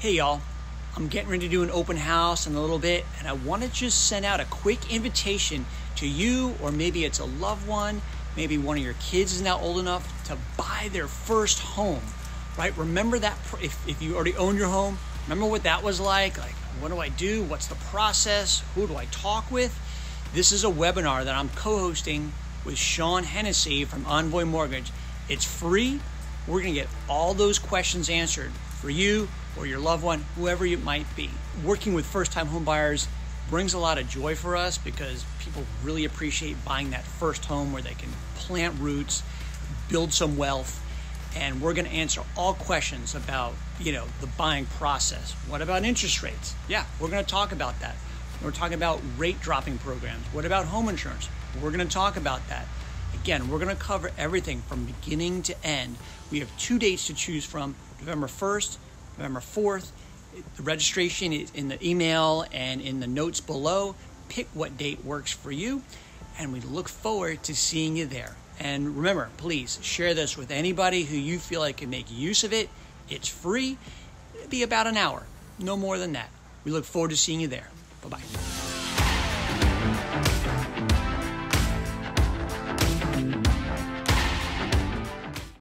Hey y'all, I'm getting ready to do an open house in a little bit, and I want to just send out a quick invitation to you, or maybe it's a loved one, maybe one of your kids is now old enough to buy their first home, right? Remember that, if you already own your home, remember what that was like? Like, what do I do? What's the process? Who do I talk with? This is a webinar that I'm co-hosting with Sean Hennessy from Envoy Mortgage. It's free. We're gonna get all those questions answered for you or your loved one, whoever you might be. Working with first-time home buyers brings a lot of joy for us because people really appreciate buying that first home where they can plant roots, build some wealth, and we're gonna answer all questions about, the buying process. What about interest rates? Yeah, we're gonna talk about that. We're talking about rate dropping programs. What about home insurance? We're gonna talk about that. Again, we're gonna cover everything from beginning to end. We have 2 dates to choose from, November 1st, November 4th. The registration is in the email and in the notes below. Pick what date works for you, and we look forward to seeing you there. And remember, please share this with anybody who you feel like can make use of it. It's free. It'll be about an hour, no more than that. We look forward to seeing you there. Bye-bye.